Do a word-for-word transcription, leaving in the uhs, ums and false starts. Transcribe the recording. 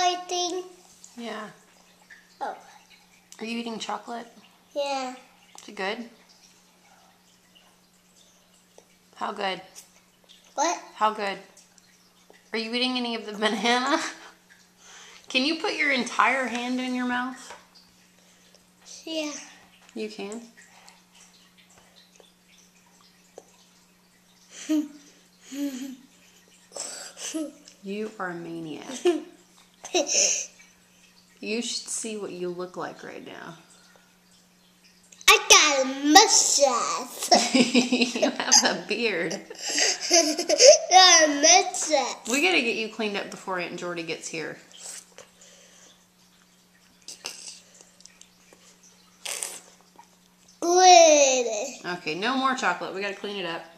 I think. Yeah. Oh. Are you eating chocolate? Yeah. Is it good? How good? What? How good? Are you eating any of the banana? Can you put your entire hand in your mouth? Yeah. You can? You are a maniac. You should see what you look like right now. I got a mustache. You have a beard. Got a mustache. We gotta get you cleaned up before Aunt Jordy gets here. Good. Okay, no more chocolate. We gotta clean it up.